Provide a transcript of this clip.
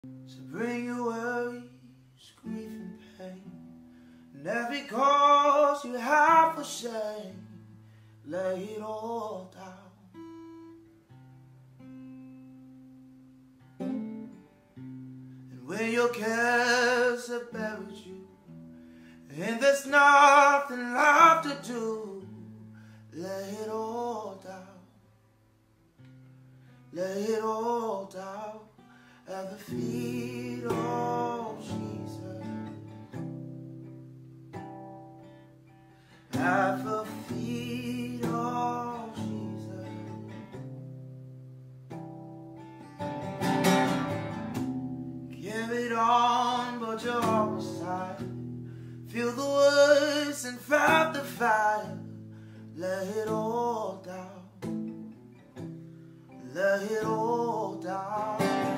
So bring your worries, grief and pain, and every cause you have for shame, lay it all down. And when your cares have buried you, and there's nothing left to do, lay it all down. Lay it all down at the feet of Jesus. At the feet of Jesus. Give it on, but your heart was tired. Feel the words and felt the fire. Lay it all down. Lay it all down.